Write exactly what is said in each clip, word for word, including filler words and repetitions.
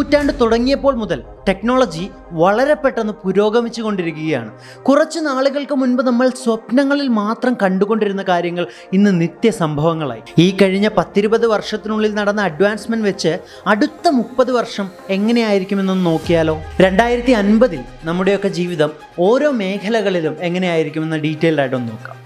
നൂറ്റാണ്ട് തുടങ്ങിയപ്പോൾ മുതൽ ടെക്നോളജി വളരെ പെട്ടെന്ന് പുരോഗമിച്ചു കൊണ്ടിരിക്കുകയാണ്. കുറച്ച് നാളുകൾക്ക് മുൻപ് നമ്മൾ സ്വപ്നങ്ങളിൽ മാത്രം കണ്ടുകൊണ്ടിരുന്ന കാര്യങ്ങൾ ഇന്ന് നിത്യസംഭവങ്ങളായി. ഈ കഴിഞ്ഞ പത്തിരുപത് വർഷത്തിനുള്ളിൽ നടന്ന അഡ്വാൻസ്മെന്റ് വെച്ച് അടുത്ത മുപ്പത് വർഷം എങ്ങനെയായിരിക്കുമെന്നൊന്ന് നോക്കിയാലോ? രണ്ടായിരത്തി അൻപതിൽ നമ്മുടെയൊക്കെ ജീവിതം ഓരോ മേഖലകളിലും എങ്ങനെയായിരിക്കുമെന്ന് ഡീറ്റെയിൽഡ് ആയിട്ടൊന്ന് നോക്കാം.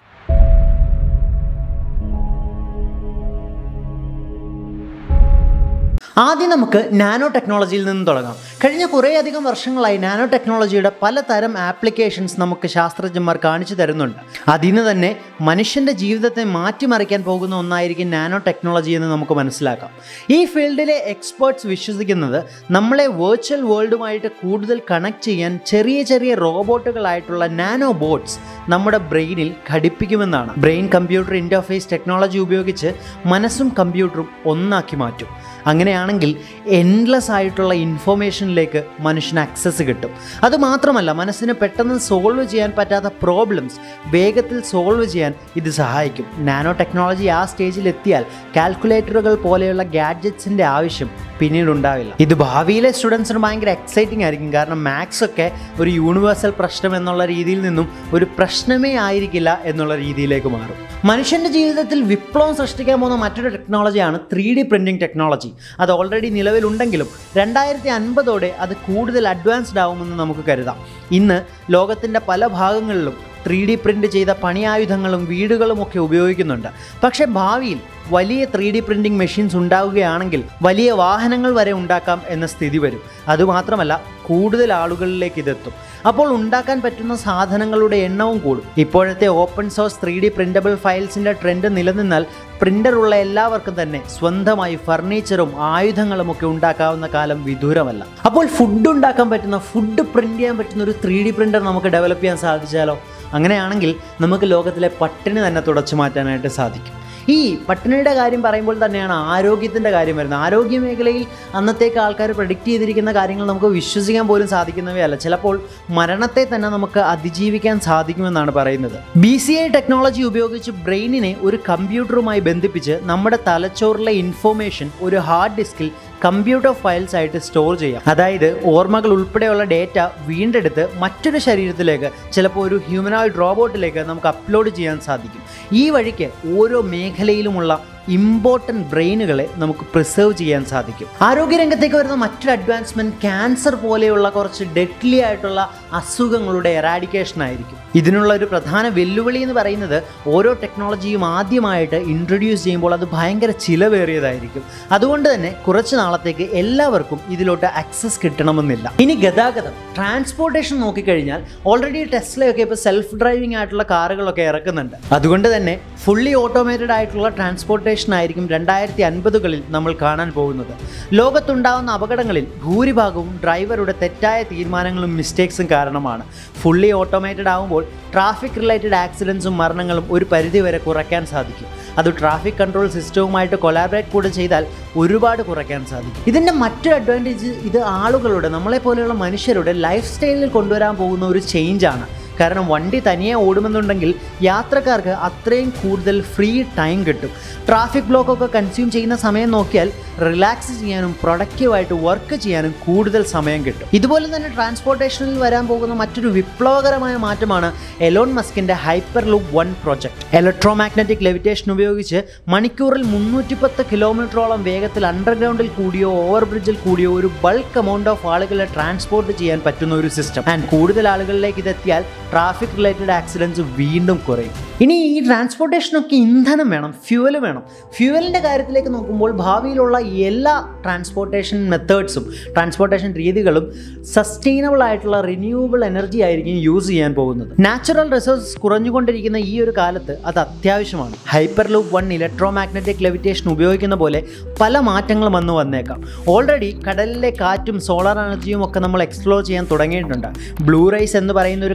ആദ്യം നമുക്ക് നാനോ ടെക്നോളജിയിൽ നിന്ന് തുടങ്ങാം. കഴിഞ്ഞ കുറേയധികം വർഷങ്ങളായി നാനോ ടെക്നോളജിയുടെ പലതരം ആപ്ലിക്കേഷൻസ് നമുക്ക് ശാസ്ത്രജ്ഞന്മാർ കാണിച്ചു തരുന്നുണ്ട്. അതിന് തന്നെ മനുഷ്യൻ്റെ ജീവിതത്തെ മാറ്റിമറിക്കാൻ പോകുന്ന ഒന്നായിരിക്കും നാനോ ടെക്നോളജി എന്ന് നമുക്ക് മനസ്സിലാക്കാം. ഈ ഫീൽഡിലെ എക്സ്പേർട്സ് വിശ്വസിക്കുന്നത് നമ്മളെ വെർച്വൽ വേൾഡുമായിട്ട് കൂടുതൽ കണക്ട് ചെയ്യാൻ ചെറിയ ചെറിയ റോബോട്ടുകളായിട്ടുള്ള നാനോ ബോട്ട്സ് നമ്മുടെ ബ്രെയിനിൽ ഘടിപ്പിക്കുമെന്നാണ്. ബ്രെയിൻ കമ്പ്യൂട്ടർ ഇൻ്റർഫേസ് ടെക്നോളജി ഉപയോഗിച്ച് മനസ്സും കമ്പ്യൂട്ടറും ഒന്നാക്കി മാറ്റും. അങ്ങനെയാണെങ്കിൽ എൻഡ്ലെസ് ആയിട്ടുള്ള ഇൻഫോർമേഷനിലേക്ക് മനുഷ്യന് ആക്സസ് കിട്ടും. അതുമാത്രമല്ല, മനസ്സിന് പെട്ടെന്ന് സോൾവ് ചെയ്യാൻ പറ്റാത്ത പ്രോബ്ലംസ് വേഗത്തിൽ സോൾവ് ചെയ്യാൻ ഇത് സഹായിക്കും. നാനോ ടെക്നോളജി ആ സ്റ്റേജിൽ എത്തിയാൽ കാൽക്കുലേറ്ററുകൾ പോലെയുള്ള ഗാഡ്ജറ്റ്സിൻ്റെ ആവശ്യം പിന്നീട് ഉണ്ടാവില്ല. ഇത് ഭാവിയിലെ സ്റ്റുഡൻസിന് ഭയങ്കര എക്സൈറ്റിംഗ് ആയിരിക്കും. കാരണം മാത്സ് ഒക്കെ ഒരു യൂണിവേഴ്സൽ പ്രശ്നം എന്നുള്ള രീതിയിൽ നിന്നും ഒരു പ്രശ്നമേ ആയിരിക്കില്ല എന്നുള്ള രീതിയിലേക്ക് മാറും. മനുഷ്യൻ്റെ ജീവിതത്തിൽ വിപ്ലവം സൃഷ്ടിക്കാൻ പോകുന്ന മറ്റൊരു ടെക്നോളജിയാണ് ത്രീ ഡി പ്രിൻറ്റിംഗ് ടെക്നോളജി. അത് ഓൾറെഡി നിലവിലുണ്ടെങ്കിലും രണ്ടായിരത്തി അൻപതോടെ അത് കൂടുതൽ അഡ്വാൻസ്ഡ് ആവുമെന്ന് നമുക്ക് കരുതാം. ഇന്ന് ലോകത്തിൻ്റെ പല ഭാഗങ്ങളിലും ത്രീ ഡി പ്രിൻ്റ് ചെയ്ത പണിയായുധങ്ങളും വീടുകളും ഒക്കെ ഉപയോഗിക്കുന്നുണ്ട്. പക്ഷേ ഭാവിയിൽ വലിയ ത്രീ ഡി പ്രിൻറ്റിംഗ് മെഷീൻസ് ഉണ്ടാവുകയാണെങ്കിൽ വലിയ വാഹനങ്ങൾ വരെ ഉണ്ടാക്കാം എന്ന സ്ഥിതി വരും. അതുമാത്രമല്ല, കൂടുതൽ ആളുകളിലേക്ക് ഇതെത്തും. അപ്പോൾ ഉണ്ടാക്കാൻ പറ്റുന്ന സാധനങ്ങളുടെ എണ്ണവും കൂടും. ഇപ്പോഴത്തെ open source three D printable ഫയൽസിൻ്റെ ട്രെൻഡ് നിലനിന്നാൽ പ്രിൻ്ററുള്ള എല്ലാവർക്കും തന്നെ സ്വന്തമായി ഫർണിച്ചറും ആയുധങ്ങളും ഒക്കെ ഉണ്ടാക്കാവുന്ന കാലം വിദൂരമല്ല. അപ്പോൾ ഫുഡ് ഉണ്ടാക്കാൻ പറ്റുന്ന, ഫുഡ് പ്രിൻ്റ് ചെയ്യാൻ പറ്റുന്ന ഒരു ത്രീ ഡി പ്രിൻ്റർ നമുക്ക് ഡെവലപ്പ് ചെയ്യാൻ സാധിച്ചാലോ? അങ്ങനെയാണെങ്കിൽ നമുക്ക് ലോകത്തിലെ പട്ടിണി തന്നെ തുടച്ചു മാറ്റാനായിട്ട് സാധിക്കും. ഈ പട്ടിണിയുടെ കാര്യം പറയുമ്പോൾ തന്നെയാണ് ആരോഗ്യത്തിൻ്റെ കാര്യം വരുന്നത്. ആരോഗ്യ മേഖലയിൽ അന്നത്തേക്ക് ആൾക്കാർ പ്രഡിക്റ്റ് ചെയ്തിരിക്കുന്ന കാര്യങ്ങൾ നമുക്ക് വിശ്വസിക്കാൻ പോലും സാധിക്കുന്നവയല്ല. ചിലപ്പോൾ മരണത്തെ തന്നെ നമുക്ക് അതിജീവിക്കാൻ സാധിക്കുമെന്നാണ് പറയുന്നത്. ബി സി ഐ ടെക്നോളജി ഉപയോഗിച്ച് ബ്രെയിനിനെ ഒരു കമ്പ്യൂട്ടറുമായി ബന്ധിപ്പിച്ച് നമ്മുടെ തലച്ചോറിലെ ഇൻഫോർമേഷൻ ഒരു ഹാർഡ് ഡിസ്കിൽ കമ്പ്യൂട്ടർ ഫയൽസ് ആയിട്ട് സ്റ്റോർ ചെയ്യാം. അതായത് ഓർമ്മകൾ ഉൾപ്പെടെയുള്ള ഡേറ്റ വീണ്ടെടുത്ത് മറ്റൊരു ശരീരത്തിലേക്ക്, ചിലപ്പോൾ ഒരു ഹ്യൂമനോയിഡ് റോബോട്ടിലേക്ക് നമുക്ക് അപ്ലോഡ് ചെയ്യാൻ സാധിക്കും. ഈ വഴിക്ക് ഓരോ മേഖലയിലുമുള്ള ഇമ്പോർട്ടൻറ്റ് ബ്രെയിനുകളെ നമുക്ക് പ്രിസർവ് ചെയ്യാൻ സാധിക്കും. ആരോഗ്യരംഗത്തേക്ക് വരുന്ന മറ്റൊരു അഡ്വാൻസ്മെൻറ്റ് ക്യാൻസർ പോലെയുള്ള കുറച്ച് ഡെഡ്ലി ആയിട്ടുള്ള അസുഖങ്ങളുടെ എറാഡിക്കേഷൻ ആയിരിക്കും. ഇതിനുള്ള ഒരു പ്രധാന വെല്ലുവിളി എന്ന് പറയുന്നത് ഓരോ ടെക്നോളജിയും ആദ്യമായിട്ട് ഇൻട്രൊഡ്യൂസ് ചെയ്യുമ്പോൾ അത് ഭയങ്കര ചിലവേറിയതായിരിക്കും. അതുകൊണ്ട് തന്നെ കുറച്ച് നാളത്തേക്ക് എല്ലാവർക്കും ഇതിലോട്ട് ആക്സസ് കിട്ടണമെന്നില്ല. ഇനി ഗതാഗതം, ട്രാൻസ്പോർട്ടേഷൻ നോക്കിക്കഴിഞ്ഞാൽ ഓൾറെഡി ടെസ്ലയൊക്കെ ഇപ്പോൾ സെൽഫ് ഡ്രൈവിംഗ് ആയിട്ടുള്ള കാറുകളൊക്കെ ഇറക്കുന്നുണ്ട്. അതുകൊണ്ട് തന്നെ ഫുള്ളി ഓട്ടോമേറ്റഡ് ആയിട്ടുള്ള ട്രാൻസ്പോർട്ടേഷൻ ആയിരിക്കും രണ്ടായിരത്തി അൻപതുകളിൽ നമ്മൾ കാണാൻ പോകുന്നത്. ലോകത്തുണ്ടാകുന്ന അപകടങ്ങളിൽ ഭൂരിഭാഗവും ഡ്രൈവറുടെ തെറ്റായ തീരുമാനങ്ങളും മിസ്റ്റേക്സും കാരണമാണ്. ഫുള്ളി ഓട്ടോമേറ്റഡ് ആകുമ്പോൾ ട്രാഫിക് റിലേറ്റഡ് ആക്സിഡൻസും മരണങ്ങളും ഒരു പരിധിവരെ കുറയ്ക്കാൻ സാധിക്കും. അത് ട്രാഫിക് കൺട്രോൾ സിസ്റ്റവുമായിട്ട് കൊളാബറേറ്റ് കൂടെ ചെയ്താൽ ഒരുപാട് കുറയ്ക്കാൻ സാധിക്കും. ഇതിൻ്റെ മറ്റൊരു അഡ്വാൻറ്റേജ് ഇത് ആളുകളുടെ, നമ്മളെപ്പോലെയുള്ള മനുഷ്യരുടെ ലൈഫ് സ്റ്റൈലിൽ കൊണ്ടുവരാൻ പോകുന്ന ഒരു ചേഞ്ചാണ്. കാരണം വണ്ടി തനിയെ ഓടുമെന്നുണ്ടെങ്കിൽ യാത്രക്കാർക്ക് അത്രയും കൂടുതൽ ഫ്രീ ടൈം കിട്ടും. ട്രാഫിക് ബ്ലോക്കൊക്കെ കൺസ്യൂം ചെയ്യുന്ന സമയം നോക്കിയാൽ റിലാക്സ് ചെയ്യാനും പ്രൊഡക്റ്റീവായിട്ട് വർക്ക് ചെയ്യാനും കൂടുതൽ സമയം കിട്ടും. ഇതുപോലെ തന്നെ ട്രാൻസ്പോർട്ടേഷനിൽ വരാൻ പോകുന്ന മറ്റൊരു വിപ്ലവകരമായ മാറ്റമാണ് എലോൺ മസ്കിൻ്റെ Hyperloop One project. Electromagnetic levitation ഉപയോഗിച്ച് മണിക്കൂറിൽ മുന്നൂറ്റി പത്ത് കിലോമീറ്ററോളം വേഗത്തിൽ അണ്ടർഗ്രൗണ്ടിൽ കൂടിയോ ഓവർ ബ്രിഡ്ജിൽ കൂടിയോ ഒരു ബൾക്ക് എമൗണ്ട് ഓഫ് ആളുകളെ ട്രാൻസ്പോർട്ട് ചെയ്യാൻ പറ്റുന്ന ഒരു സിസ്റ്റം. ആൻഡ് കൂടുതൽ ആളുകളിലേക്ക് ഇതെത്തിയാൽ ട്രാഫിക് റിലേറ്റഡ് ആക്സിഡൻസ് വീണ്ടും കുറയും. ഇനി ഈ ട്രാൻസ്പോർട്ടേഷനൊക്കെ ഇന്ധനം വേണം, ഫ്യൂവൽ വേണം. ഫ്യൂവലിൻ്റെ കാര്യത്തിലേക്ക് നോക്കുമ്പോൾ ഭാവിയിലുള്ള എല്ലാ ട്രാൻസ്പോർട്ടേഷൻ മെത്തേഡ്സും ട്രാൻസ്പോർട്ടേഷൻ രീതികളും സസ്റ്റൈനബിൾ ആയിട്ടുള്ള റിന്യൂവബിൾ എനർജി ആയിരിക്കും യൂസ് ചെയ്യാൻ പോകുന്നത്. നാച്ചുറൽ റിസോഴ്സസ് കുറഞ്ഞുകൊണ്ടിരിക്കുന്ന ഈ ഒരു കാലത്ത് അത് അത്യാവശ്യമാണ്. Hyperloop One electromagnetic levitation ഉപയോഗിക്കുന്ന പോലെ പല മാറ്റങ്ങളും വന്നു വന്നേക്കാം. ഓൾറെഡി കടലിലെ കാറ്റും സോളാർ എനർജിയും ഒക്കെ നമ്മൾ എക്സ്പ്ലോർ ചെയ്യാൻ തുടങ്ങിയിട്ടുണ്ട്. ബ്ലൂ റൈസ് എന്ന് പറയുന്ന ഒരു കമ്പനി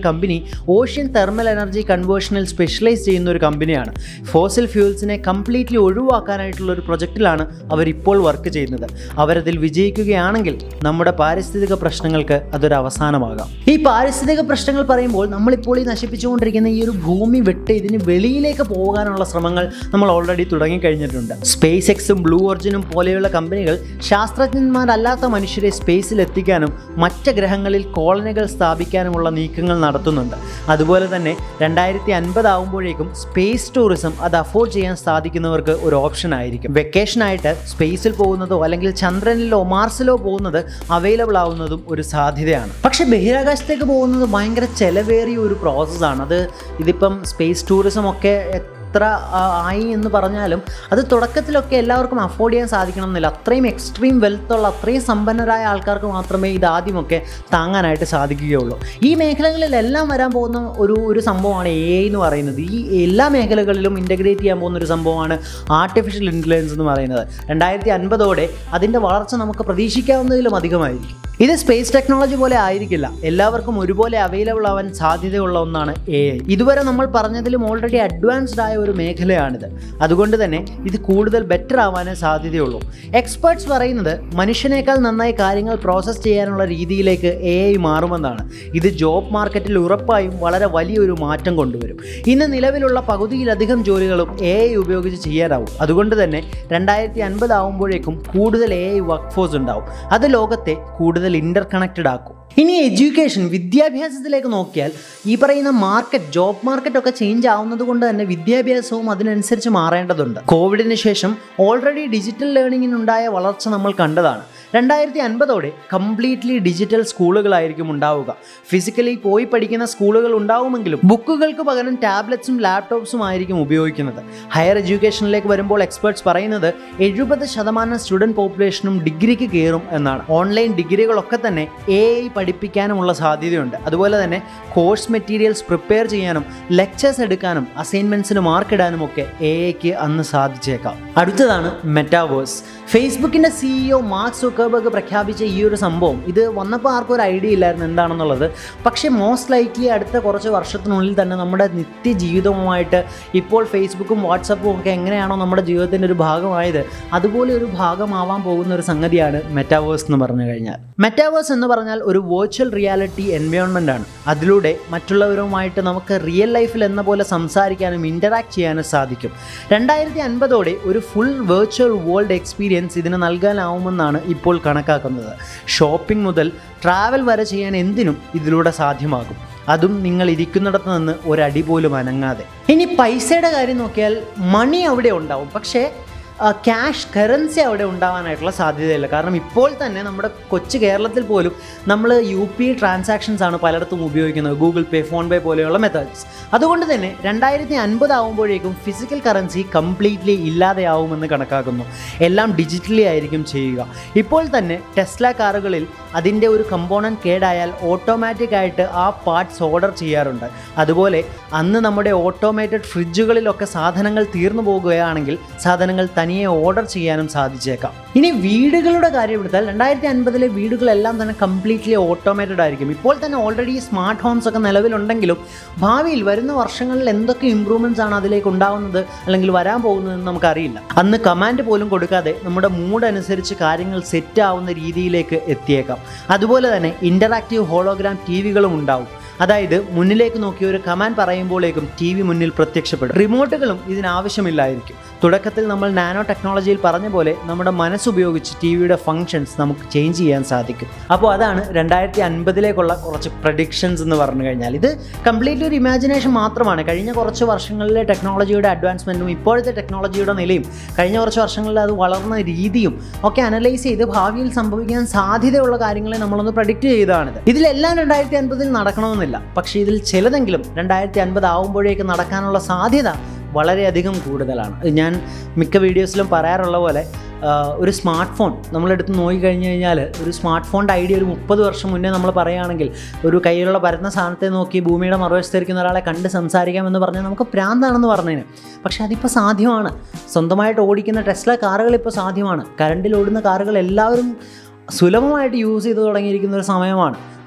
ഓഷ്യൻ തെർമൽ എനർജി കൺവേർഷനിൽ സ്പെഷ്യലൈസ് ചെയ്യുന്ന ഒരു കമ്പനിയാണ്. ഫോസിൽ ഫ്യൂൽസിനെ കംപ്ലീറ്റ്ലി ഒഴിവാക്കാനായിട്ടുള്ള ഒരു പ്രൊജക്റ്റിലാണ് അവരിപ്പോൾ വർക്ക് ചെയ്യുന്നത്. അവരതിൽ വിജയിക്കുകയാണെങ്കിൽ നമ്മുടെ പാരിസ്ഥിതിക പ്രശ്നങ്ങൾക്ക് അതൊരു അവസാനമാകാം. ഈ പാരിസ്ഥിതിക പ്രശ്നങ്ങൾ പറയുമ്പോൾ നമ്മളിപ്പോൾ ഈ നശിപ്പിച്ചുകൊണ്ടിരിക്കുന്ന ഈ ഒരു ഭൂമി വിട്ട് ഇതിന് വെളിയിലേക്ക് പോകാനുള്ള ശ്രമങ്ങൾ നമ്മൾ ഓൾറെഡി തുടങ്ങിക്കഴിഞ്ഞിട്ടുണ്ട്. സ്പേസ് എക്സും ബ്ലൂ ഒറിജിനും പോലെയുള്ള കമ്പനികൾ ശാസ്ത്രജ്ഞന്മാരല്ലാത്ത മനുഷ്യരെ സ്പേസിൽ എത്തിക്കാനും മറ്റ് ഗ്രഹങ്ങളിൽ കോളനികൾ സ്ഥാപിക്കാനുമുള്ള നീക്കങ്ങൾ നടത്തുന്നുണ്ട്. അതുപോലെ തന്നെ രണ്ടായിരത്തി അൻപത് ആകുമ്പോഴേക്കും സ്പേസ് ടൂറിസം അത് അഫോർഡ് ചെയ്യാൻ സാധിക്കുന്നവർക്ക് ഒരു ഓപ്ഷൻ ആയിരിക്കും. വെക്കേഷനായിട്ട് സ്പേസിൽ പോകുന്നതോ അല്ലെങ്കിൽ ചന്ദ്രനിലോ മാർസിലോ പോകുന്നത് അവൈലബിൾ ആവുന്നതും ഒരു സാധ്യതയാണ്. പക്ഷേ ബഹിരാകാശത്തേക്ക് പോകുന്നത് ഭയങ്കര ചെലവേറിയ ഒരു പ്രോസസ്സാണ്. അത് ഇതിപ്പം സ്പേസ് ടൂറിസം ഒക്കെ എത്ര ആയി എന്ന് പറഞ്ഞാലും അത് തുടക്കത്തിലൊക്കെ എല്ലാവർക്കും അഫോർഡ് ചെയ്യാൻ സാധിക്കണം എന്നില്ല. അത്രയും എക്സ്ട്രീം വെൽത്തുള്ള അത്രയും സമ്പന്നരായ ആൾക്കാർക്ക് മാത്രമേ ഇത് ആദ്യമൊക്കെ താങ്ങാനായിട്ട് സാധിക്കുകയുള്ളൂ. ഈ മേഖലകളിലെല്ലാം വരാൻ പോകുന്ന ഒരു ഒരു സംഭവമാണ് എ ഐ എന്ന് പറയുന്നത്. ഈ എല്ലാ മേഖലകളിലും ഇൻ്റഗ്രേറ്റ് ചെയ്യാൻ പോകുന്ന ഒരു സംഭവമാണ് ആർട്ടിഫിഷ്യൽ ഇൻ്റലിജൻസ് എന്ന് പറയുന്നത്. രണ്ടായിരത്തി അൻപതോടെ അതിൻ്റെ വളർച്ച നമുക്ക് പ്രതീക്ഷിക്കാവുന്നതിലും അധികമായിരിക്കും. ഇത് സ്പേസ് ടെക്നോളജി പോലെ ആയിരിക്കില്ല, എല്ലാവർക്കും ഒരുപോലെ അവൈലബിൾ ആവാൻ സാധ്യതയുള്ള ഒന്നാണ് എ ഐ. ഇതുവരെ നമ്മൾ പറഞ്ഞതിലും ഓൾറെഡി അഡ്വാൻസ്ഡ് ആയ ഒരു മേഖലയാണിത്. അതുകൊണ്ട് തന്നെ ഇത് കൂടുതൽ ബെറ്റർ ആവാനേ സാധ്യതയുള്ളൂ. എക്സ്പേർട്സ് പറയുന്നത് മനുഷ്യനേക്കാൾ നന്നായി കാര്യങ്ങൾ പ്രോസസ്സ് ചെയ്യാനുള്ള രീതിയിലേക്ക് എ ഐ മാറുമെന്നാണ്. ഇത് ജോബ് മാർക്കറ്റിൽ ഉറപ്പായും വളരെ വലിയൊരു മാറ്റം കൊണ്ടുവരും. ഇന്ന് നിലവിലുള്ള പകുതിയിലധികം ജോലികളും എ ഐ ഉപയോഗിച്ച് ചെയ്യാനാവും. അതുകൊണ്ട് തന്നെ രണ്ടായിരത്തി അൻപത് ആകുമ്പോഴേക്കും കൂടുതൽ എ ഐ വർക്ക് ഫോഴ്സ് ഉണ്ടാവും. അത് ലോകത്തെ കൂടുതൽ ഇന്റർ കണക്റ്റഡ് ആക്കും. ഇനി എഡ്യൂക്കേഷൻ, വിദ്യാഭ്യാസത്തിലേക്ക് നോക്കിയാൽ ഈ പറയുന്ന മാർക്കറ്റ്, ജോബ് മാർക്കറ്റ് ഒക്കെ ചേഞ്ച് ആവുന്നത് കൊണ്ട് തന്നെ വിദ്യാഭ്യാസവും അതിനനുസരിച്ച് മാറേണ്ടതുണ്ട്. കോവിഡിന് ശേഷം ഓൾറെഡി ഡിജിറ്റൽ ലേണിങ്ങിനുണ്ടായ വളർച്ച നമ്മൾ കണ്ടതാണ്. രണ്ടായിരത്തി അൻപതോടെ കംപ്ലീറ്റ്ലി ഡിജിറ്റൽ സ്കൂളുകളായിരിക്കും ഉണ്ടാവുക. ഫിസിക്കലി പോയി പഠിക്കുന്ന സ്കൂളുകൾ ഉണ്ടാവുമെങ്കിലും ബുക്കുകൾക്ക് പകരം ടാബ്ലറ്റ്സും ലാപ്ടോപ്സും ആയിരിക്കും ഉപയോഗിക്കുന്നത്. ഹയർ എഡ്യൂക്കേഷനിലേക്ക് വരുമ്പോൾ എക്സ്പേർട്സ് പറയുന്നത് എഴുപത് ശതമാനം സ്റ്റുഡൻറ് പോപ്പുലേഷനും ഡിഗ്രിക്ക് കയറും എന്നാണ്. ഓൺലൈൻ ഡിഗ്രികളൊക്കെ തന്നെ എ ഐ പഠിപ്പിക്കാനുമുള്ള സാധ്യതയുണ്ട്. അതുപോലെ തന്നെ കോഴ്സ് മെറ്റീരിയൽസ് പ്രിപ്പയർ ചെയ്യാനും ലെക്ചേഴ്സ് എടുക്കാനും അസൈൻമെൻറ്റ്സിന് മാർക്ക് ഇടാനും ഒക്കെ എ ഐക്ക് അന്ന് സാധിച്ചേക്കാം. അടുത്തതാണ് മെറ്റാവേഴ്സ്. ഫേസ്ബുക്കിൻ്റെ സിഇഒ മാർക്ക് സുക്കർബർഗ് പ്രഖ്യാപിച്ച ഈ ഒരു സംഭവം, ഇത് വന്നപ്പോൾ ആർക്കും ഒരു ഐഡിയ ഇല്ലായിരുന്നു എന്താണെന്നുള്ളത്. പക്ഷേ മോസ്റ്റ് ലൈക്ലി അടുത്ത കുറച്ച് വർഷത്തിനുള്ളിൽ തന്നെ നമ്മുടെ നിത്യജീവിതവുമായിട്ട് ഇപ്പോൾ ഫേസ്ബുക്കും വാട്സപ്പും ഒക്കെ എങ്ങനെയാണോ നമ്മുടെ ജീവിതത്തിൻ്റെ ഒരു ഭാഗമായത് അതുപോലെ ഒരു ഭാഗമാവാൻ പോകുന്ന ഒരു സംഗതിയാണ് മെറ്റാവേഴ്സ് എന്ന് പറഞ്ഞു കഴിഞ്ഞാൽ. മെറ്റാവേഴ്സ് എന്ന് പറഞ്ഞാൽ ഒരു വെർച്വൽ റിയാലിറ്റി എൻവയോൺമെൻ്റ് ആണ്. അതിലൂടെ മറ്റുള്ളവരുമായിട്ട് നമുക്ക് റിയൽ ലൈഫിൽ എന്ന പോലെ സംസാരിക്കാനും ഇൻ്ററാക്ട് ചെയ്യാനും സാധിക്കും. രണ്ടായിരത്തി അൻപതോടെ ഒരു ഫുൾ വെർച്വൽ വേൾഡ് എക്സ്പീരിയൻസ് ഇതിന് നൽകാനാവുമെന്നാണ് ഇപ്പോൾ കണക്കാക്കുന്നത്. ഷോപ്പിംഗ് മുതൽ ട്രാവൽ വരെ ചെയ്യാൻ എന്തിനും ഇതിലൂടെ സാധ്യമാകും. അതും നിങ്ങൾ ഇരിക്കുന്നിടത്ത് നിന്ന് ഒരടി പോലും അനങ്ങാതെ. ഇനി പൈസയുടെ കാര്യം നോക്കിയാൽ മണി അവിടെ ഉണ്ടാവും, പക്ഷേ ക്യാഷ് കറൻസി അവിടെ ഉണ്ടാവാനായിട്ടുള്ള സാധ്യതയില്ല. കാരണം ഇപ്പോൾ തന്നെ നമ്മുടെ കൊച്ചു കേരളത്തിൽ പോലും നമ്മൾ യു പി ട്രാൻസാക്ഷൻസ് ആണ് പലയിടത്തും ഉപയോഗിക്കുന്നത്, ഗൂഗിൾ പേ, ഫോൺ പേ പോലെയുള്ള മെത്തേഡ്സ്. അതുകൊണ്ട് തന്നെ രണ്ടായിരത്തി അൻപത് ആകുമ്പോഴേക്കും ഫിസിക്കൽ കറൻസി കംപ്ലീറ്റ്ലി ഇല്ലാതെയാവുമെന്ന് കണക്കാക്കുന്നു. എല്ലാം ഡിജിറ്റലി ആയിരിക്കും ചെയ്യുക. ഇപ്പോൾ തന്നെ ടെസ്ല കാറുകളിൽ അതിൻ്റെ ഒരു കമ്പോണൻറ്റ് കേടായാൽ ഓട്ടോമാറ്റിക് ആയിട്ട് ആ പാർട്സ് ഓർഡർ ചെയ്യാറുണ്ട്. അതുപോലെ അന്ന് നമ്മുടെ ഓട്ടോമേറ്റഡ് ഫ്രിഡ്ജുകളിലൊക്കെ സാധനങ്ങൾ തീർന്നു പോകുകയാണെങ്കിൽ സാധനങ്ങൾ തനിയെ ഓർഡർ ചെയ്യാനും സാധിച്ചേക്കാം. ഇനി വീടുകളുടെ കാര്യം എടുത്താൽ രണ്ടായിരത്തി അൻപതിലെ വീടുകളെല്ലാം തന്നെ കംപ്ലീറ്റ്ലി ഓട്ടോമേറ്റഡ് ആയിരിക്കും. ഇപ്പോൾ തന്നെ ഓൾറെഡി സ്മാർട്ട് ഹോംസ് ഒക്കെ നിലവിലുണ്ടെങ്കിലും ഭാവിയിൽ വരുന്ന വർഷങ്ങളിൽ എന്തൊക്കെ ഇമ്പ്രൂവ്മെൻറ്റ്സ് ആണ് അതിലേക്ക് ഉണ്ടാവുന്നത് അല്ലെങ്കിൽ വരാൻ പോകുന്നതെന്ന് നമുക്കറിയില്ല. അന്ന് കമാൻഡ് പോലും കൊടുക്കാതെ നമ്മുടെ മൂഡ് അനുസരിച്ച് കാര്യങ്ങൾ സെറ്റ് ആവുന്ന രീതിയിലേക്ക് എത്തിയേക്കാം. അതുപോലെ തന്നെ ഇൻ്ററാക്റ്റീവ് ഹോളോഗ്രാം ടി വികളും ഉണ്ടാവും. അതായത് മുന്നിലേക്ക് നോക്കി ഒരു കമാൻഡ് പറയുമ്പോഴേക്കും ടി വി മുന്നിൽ പ്രത്യക്ഷപ്പെടും. റിമോട്ടുകളും ഇതിനാവശ്യമില്ലായിരിക്കും. തുടക്കത്തിൽ നമ്മൾ നാനോ ടെക്നോളജിയിൽ പറഞ്ഞ പോലെ നമ്മുടെ മനസ്സുപയോഗിച്ച് ടി വിയുടെ ഫങ്ഷൻസ് നമുക്ക് ചേഞ്ച് ചെയ്യാൻ സാധിക്കും. അപ്പോൾ അതാണ് രണ്ടായിരത്തി അൻപതിലേക്കുള്ള കുറച്ച് പ്രഡിക്ഷൻസ് എന്ന് പറഞ്ഞു കഴിഞ്ഞാൽ. ഇത് കംപ്ലീറ്റ്ലി ഒരു ഇമാജിനേഷൻ മാത്രമാണ്. കഴിഞ്ഞ കുറച്ച് വർഷങ്ങളിലെ ടെക്നോളജിയുടെ അഡ്വാൻസ്മെൻറ്റും ഇപ്പോഴത്തെ ടെക്നോളജിയുടെ നിലയും കഴിഞ്ഞ കുറച്ച് വർഷങ്ങളിൽ അത് വളർന്ന രീതിയും ഒക്കെ അനലൈസ് ചെയ്ത് ഭാവിയിൽ സംഭവിക്കാൻ സാധ്യതയുള്ള കാര്യങ്ങളെ നമ്മളൊന്ന് പ്രഡിക്റ്റ് ചെയ്തതാണിത്. ഇതിലെല്ലാം രണ്ടായിരത്തി അൻപതിൽ നടക്കണമെന്നില്ല, പക്ഷേ ഇതിൽ ചിലതെങ്കിലും രണ്ടായിരത്തി അൻപത് ആവുമ്പോഴേക്ക് നടക്കാനുള്ള സാധ്യത വളരെയധികം കൂടുതലാണ്. ഞാൻ മിക്ക വീഡിയോസിലും പറയാറുള്ള പോലെ ഒരു സ്മാർട്ട് ഫോൺ നമ്മളെടുത്ത് നോക്കിക്കഴിഞ്ഞ് കഴിഞ്ഞാൽ ഒരു സ്മാർട്ട് ഫോണിൻ്റെ ഐഡിയ ഒരു മുപ്പത് വർഷം മുന്നേ നമ്മൾ പറയുകയാണെങ്കിൽ ഒരു കയ്യിലുള്ള പരന്ന സാധനത്തെ നോക്കി ഭൂമിയുടെ മറുവശത്തിരിക്കുന്ന ഒരാളെ കണ്ട് സംസാരിക്കാമെന്ന് പറഞ്ഞാൽ നമുക്ക് പ്രാന്താണെന്ന് പറഞ്ഞതിന്. പക്ഷേ അതിപ്പോൾ സാധ്യമാണ്. സ്വന്തമായിട്ട് ഓടിക്കുന്ന ടെസ്ല കാറുകൾ ഇപ്പോൾ സാധ്യമാണ്. കറണ്ടിൽ ഓടുന്ന കാറുകൾ എല്ലാവരും സുലഭമായിട്ട് യൂസ് ചെയ്ത് തുടങ്ങിയിരിക്കുന്ന ഒരു സമയമാണ്.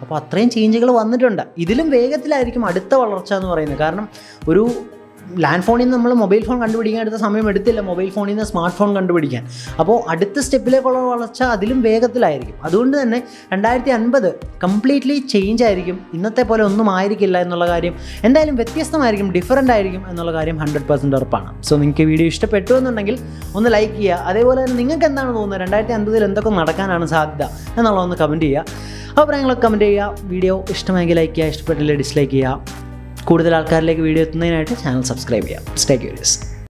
അപ്പോൾ അത്രയും ചേഞ്ചുകൾ വന്നിട്ടുണ്ട്. ഇതിലും വേഗത്തിലായിരിക്കും അടുത്ത വളർച്ച എന്ന് പറയുന്നത്. കാരണം ഒരു ലാൻഡ് ഫോണിൽ നിന്ന് നമ്മൾ മൊബൈൽ ഫോൺ കണ്ടുപിടിക്കാൻ എടുത്ത സമയം എടുത്തില്ല മൊബൈൽ ഫോണിൽ നിന്ന് സ്മാർട്ട് ഫോൺ കണ്ടുപിടിക്കാൻ. അപ്പോൾ അടുത്ത സ്റ്റെപ്പിലേക്കുള്ള വളർച്ച അതിലും വേഗത്തിലായിരിക്കും. അതുകൊണ്ട് തന്നെ രണ്ടായിരത്തി അൻപത് കംപ്ലീറ്റ്ലി ചേഞ്ച് ആയിരിക്കും. ഇന്നത്തെ പോലെ ഒന്നും ആയിരിക്കില്ല എന്നുള്ള കാര്യം എന്തായാലും വ്യത്യസ്തമായിരിക്കും, ഡിഫറൻ്റ് ആയിരിക്കും എന്നുള്ള കാര്യം ഹൺഡ്രഡ് പെർസെൻറ്റ് ഉറപ്പാണ്. സോ നിങ്ങൾക്ക് വീഡിയോ ഇഷ്ടപ്പെട്ടു എന്നുണ്ടെങ്കിൽ ഒന്ന് ലൈക്ക് ചെയ്യുക. അതേപോലെ തന്നെ നിങ്ങൾക്ക് എന്താണ് തോന്നുന്നത്, രണ്ടായിരത്തി അൻപതിൽ എന്തൊക്കെ നടക്കാനാണ് സാധ്യത എന്നുള്ളതൊന്ന് കമൻറ്റ് ചെയ്യുക. അഭിപ്രായങ്ങളൊക്കെ കമൻറ്റ് ചെയ്യുക. വീഡിയോ ഇഷ്ടമെങ്കിൽ ലൈക്ക് ചെയ്യുക, ഇഷ്ടപ്പെട്ടില്ലെങ്കിൽ ഡിസ്ലൈക്ക് ചെയ്യുക. കൂടുതൽ ആൾക്കാരിലേക്ക് വീഡിയോ എത്തുന്നതിനായിട്ട് ചാനൽ സബ്സ്ക്രൈബ് ചെയ്യാം. Stay curious.